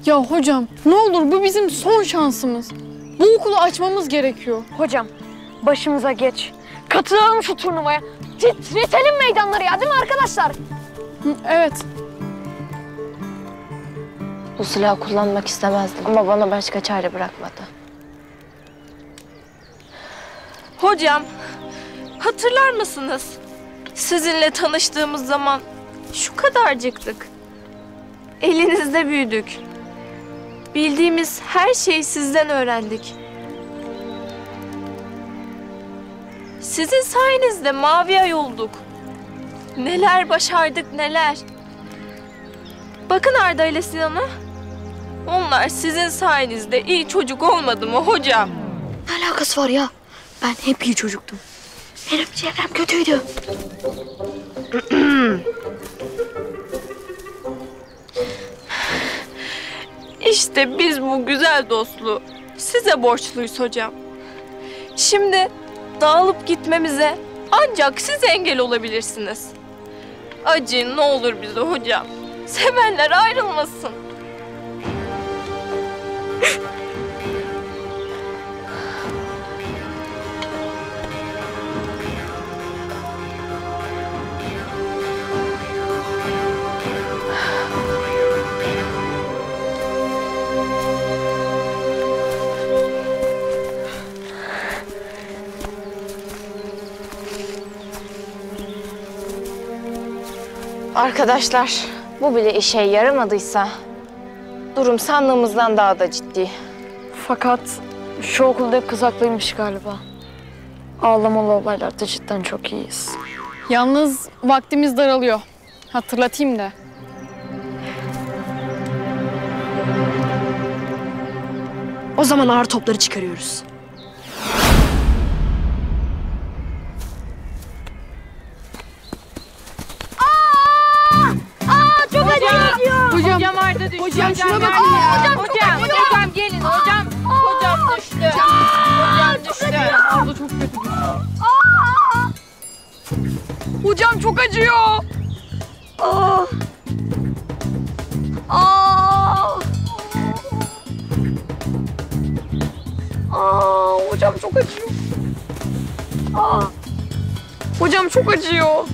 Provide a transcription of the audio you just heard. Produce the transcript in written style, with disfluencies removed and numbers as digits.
Ya hocam ne olur bu bizim son şansımız. Bu okulu açmamız gerekiyor. Hocam başımıza geç. Katılalım şu turnuvaya. Titretelim meydanları ya, değil mi arkadaşlar? Evet. Bu silahı kullanmak istemezdim ama bana başka çare bırakmadı. Hocam, hatırlar mısınız? Sizinle tanıştığımız zaman şu kadarcıktık. Elinizde büyüdük. Bildiğimiz her şeyi sizden öğrendik. Sizin sayenizde mavi ay olduk. Neler başardık neler. Bakın Arda ile Sinan'a. Onlar sizin sayenizde iyi çocuk olmadı mı hocam? Ne alakası var ya? Ben hep iyi çocuktum. Benim çevrem kötüydü. İşte biz bu güzel dostluğu size borçluyuz hocam. Şimdi dağılıp gitmemize ancak siz engel olabilirsiniz. Acıyın ne olur bize hocam. Sevenler ayrılmasın. Arkadaşlar, bu bile işe yaramadıysa durum sandığımızdan daha da ciddi. Fakat şu okulda hep kız haklıymış galiba. Ağlamalı olaylarda cidden çok iyiyiz. Yalnız vaktimiz daralıyor. Hatırlatayım da. O zaman ağır topları çıkarıyoruz. Çok acıyor. Hocam Arda düştü. hocam şuna bakın ya. Hocam gelin hocam. Hocam düştü. Hocam düştü. Arda çok kötü. Hocam çok acıyor. Hocam çok acıyor. Hocam çok acıyor.